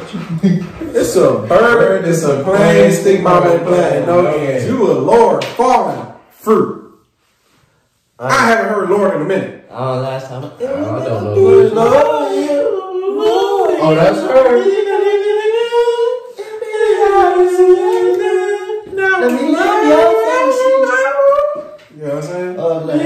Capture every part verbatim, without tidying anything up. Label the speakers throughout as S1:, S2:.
S1: It's a bird, it's a plane, stick my man playing no ends. You a Lord falling fruit. I haven't heard Lord in a minute.
S2: Oh, last time. I
S3: don't know. Oh, that's her.
S2: Let me live your fantasy.
S1: You know what I'm saying?
S2: Oh, man.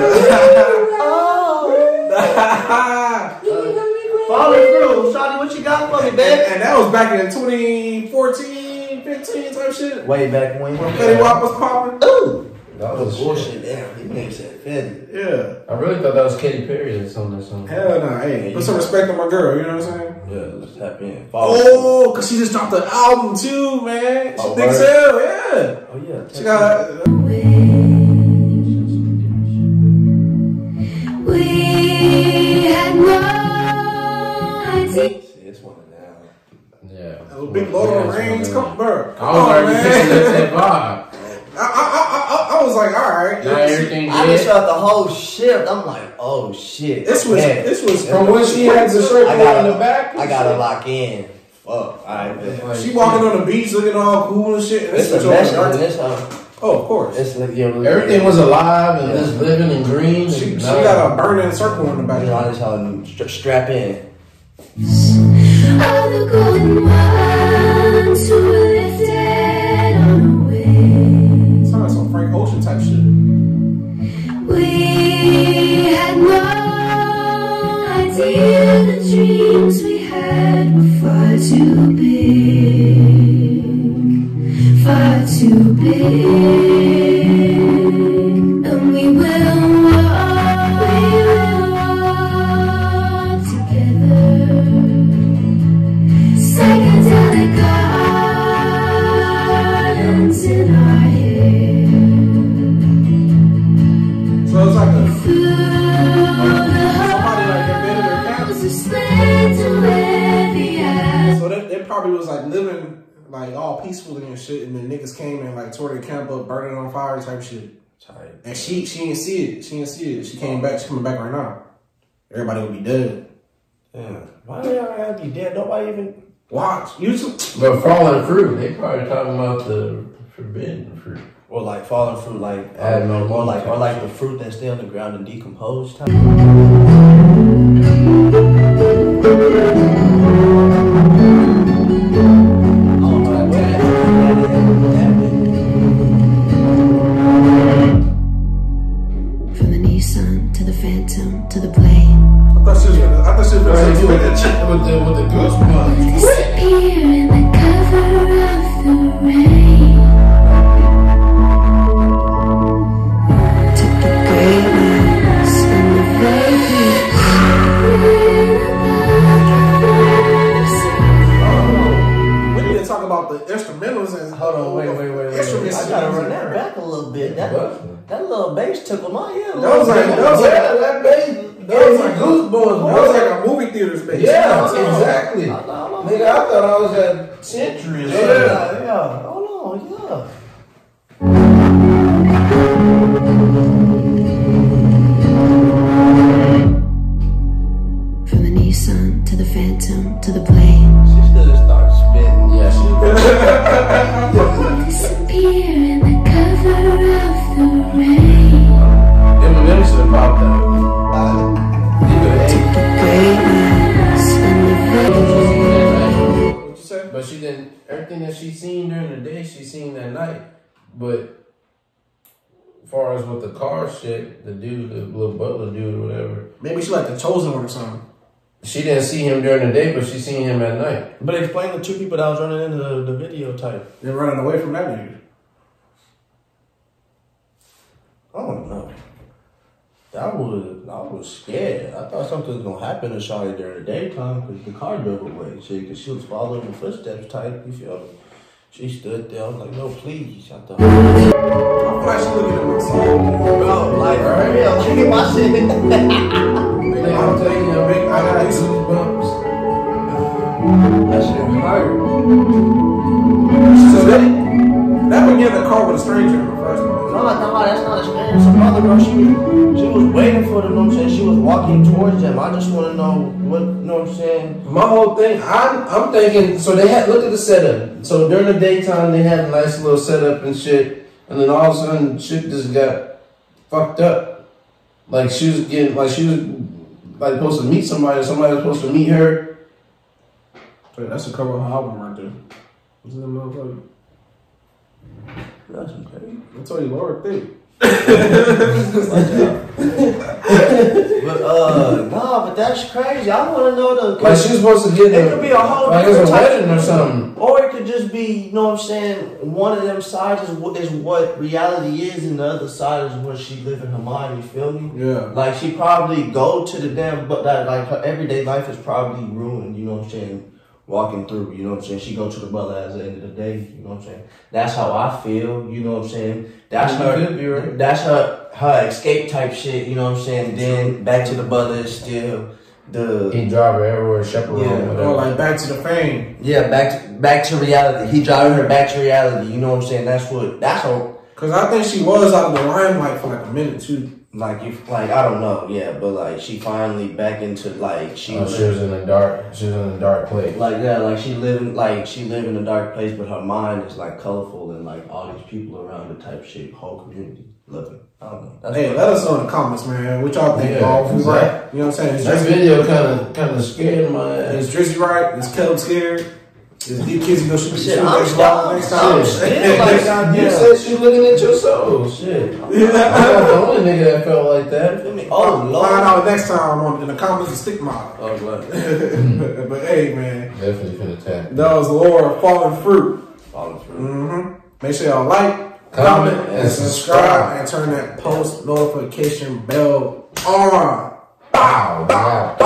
S1: Yeah.
S2: Falling through. Shawty, what you got for me, babe?
S1: And, and that was back in twenty fourteen, fifteen type shit.
S2: Way back when.
S1: When Fetty Wap was popping.
S2: Ooh.
S3: That was
S2: bullshit. Damn, these niggas said Fetty.
S1: Yeah.
S3: I really thought that was Katy Perry or something. something.
S1: Hell no. Nah. Hey, put some respect on my girl. You know what I'm saying?
S2: Yeah, let's tap in.
S1: Follow oh, because she just dropped the album too, man. She
S2: oh,
S1: thinks hell, yeah.
S2: Oh, yeah.
S1: She got.
S4: We had no idea.
S2: It's one now.
S3: Yeah.
S1: Those big Lord of the Rings. Come, bro. Come
S3: I was
S1: on,
S3: already
S1: man.
S3: picking that vibe.
S1: I, I, I, I, I was like, all right.
S3: Now everything
S2: I just felt the whole shift. I'm like, oh shit.
S1: This was,
S2: man.
S1: this was
S3: from when she had the circle
S2: gotta,
S3: in the back.
S2: I gotta lock in. Fuck. Alright,
S1: she walking on the beach looking all cool and shit. And
S2: it's
S1: this
S2: a
S1: was
S2: mess in this house.
S1: Oh, of course.
S2: It's like, you know,
S3: everything was alive and just living and green.
S1: She,
S3: and
S1: she got a burning circle in the back.
S2: You know, I just had stra strap in.
S4: All the golden ones who were lifted on a wing.
S1: Sounds like some Frank Ocean type shit.
S4: We had no idea the dreams we had were far too big, far too big. And we will walk, we will walk together. Psychedelic gardens in our hair.
S1: So it's like a
S4: Through the
S1: somebody like invented their camp.
S4: halls of slave to where the air.
S1: So they, they probably was like living like all peacefully and shit, and then niggas came and like tore their camp up, burning on fire type shit.
S2: Tight.
S1: And she she didn't see it. She didn't see it. She came back. She coming back right now. Everybody would be dead.
S2: Damn. Why do y'all gotta be dead? Nobody even
S1: watch YouTube.
S3: But falling fruit, they probably talking about the forbidden fruit.
S2: or like falling fruit, like
S3: Add no
S2: or like
S3: more
S2: or like the fruit that's still on the ground and decomposed. Type.
S4: From the Nissan to the Phantom to the plane.
S1: I thought she was gonna, I thought she was gonna
S3: Right,
S1: say
S3: with the, with the, with the goosebumps.
S4: Disappear in the cover of the rain. Took the greatness and the vagrant.
S1: We need to talk about the instrumentals and
S2: Hold on, wait, wait, wait, wait.
S1: instruments.
S2: I gotta run that back a little bit. That, that little bass tickled my ear. a
S1: That
S2: little
S1: was like
S2: bit.
S1: that was like
S3: Yeah, that bass.
S1: that was like
S3: goosebumps.
S1: that was like a movie theater space.
S3: Yeah,
S2: Hold on.
S3: exactly.
S2: Hold on, hold on.
S3: Nigga, I thought I was at Century or something.
S2: Yeah, yeah. Hold on, yeah.
S4: From the Nissan to the Phantom to the plane.
S2: She should have started spitting.
S3: Yeah, she
S4: Disappear in the cover of the rain.
S3: Eminem should have popped out.
S4: Took the greatness and the vagrant.
S1: What you say?
S3: But she didn't, everything that she seen during the day, she seen that night. But as far as with the car shit, the dude, the little butler dude or whatever,
S1: Maybe she like the chosen one or something.
S3: she didn't see him during the day, but she seen him at night.
S2: But explain the two people that was running into the, the video type.
S1: They're running away from that dude.
S2: I don't know. I was, I was scared. I thought something was gonna happen to Shawty during the daytime because the car drove away. See, because she was following the footsteps type. You feel me? She stood there. I was like, no, please. I thought,
S1: I feel like she looking at my soul.
S2: bro, like, hurry up, look at my shit.
S3: Nigga, I'm telling you, big, I got goosebumps.
S2: That shit hurt.
S1: So that that began the car with a stranger in the first place.
S2: No, nah, nah, that's not experience of mother, bro. She was, she was waiting for them, you know what I'm saying? She was walking towards them. I just want to know what, you know what I'm saying?
S3: My whole thing, I'm, I'm thinking, so they had, look at the setup. So during the daytime, they had a nice little setup and shit. And then all of a sudden, shit just got fucked up. Like she was getting, like she was like supposed to meet somebody, or somebody was supposed to meet her.
S1: Wait, that's a cover of her album right there. What's that motherfucker?
S2: That's okay.
S1: I told you, Laura thick.
S2: But uh, nah, but that's crazy. I want to know the.
S3: Like she was supposed to get
S2: It
S3: the,
S2: could be a whole
S3: like it's a
S2: different type
S3: wedding or something.
S2: Or it could just be, you know what I'm saying, one of them sides is what, is what reality is, and the other side is what she live in her mind, you feel me?
S1: Yeah.
S2: Like, she probably go to the damn, but that, like, her everyday life is probably ruined, you know what I'm saying, walking through, you know what I'm saying? She go to the butler at the end of the day, you know what I'm saying? That's how I feel, you know what I'm saying? That's
S3: You
S2: her,
S3: could be right.
S2: that's her, her escape type shit, you know what I'm saying? Then, back to the butler is still the...
S3: He drive her everywhere, chaperone,
S2: Yeah.
S3: whatever.
S1: Oh, like Back to the Fame.
S2: Yeah, back to, back to reality. He driving her back to reality. You know what I'm saying? That's what. That's what.
S1: Cause I think she was out of the limelight for like a minute too.
S2: Like you, like I don't know. Yeah, but like she finally back into like she.
S3: Oh, she was in a dark. She was in a dark place.
S2: Like that, like she living, like she live in a dark place, but her mind is like colorful and like all these people around the type shit, whole community loving. I don't know. That's
S1: Hey,
S2: what-
S1: let us know in the comments, man. What y'all think,
S3: Yeah,
S1: y'all? If we
S3: exactly.
S1: right? You know what I'm saying? Is
S3: That
S1: Drizzy,
S3: video kind of kind of scared my
S1: is
S3: ass.
S1: Drizzy right? Is Caleb scared? Is Deep Kizzy gonna shoot the
S2: Shit,
S1: shoot
S2: I'm
S1: next
S2: stuck.
S1: next time?
S2: Shit,
S3: Shit,
S2: like,
S3: like, you
S2: yeah.
S3: said she looking at your soul. Shit. I'm not the only nigga that felt like that.
S2: Feel me? Oh
S1: Find
S2: lord.
S1: out next time on in the comments of Stick Model.
S3: Oh, blood.
S1: but, but hey, man,
S3: Definitely finna tap.
S1: that was Laura Falling Fruit.
S2: Follow through.
S1: Mm-hmm. Make sure y'all like,
S3: Comment,
S1: comment,
S3: and
S1: and subscribe, and turn that post notification bell on.
S3: Bow, bow.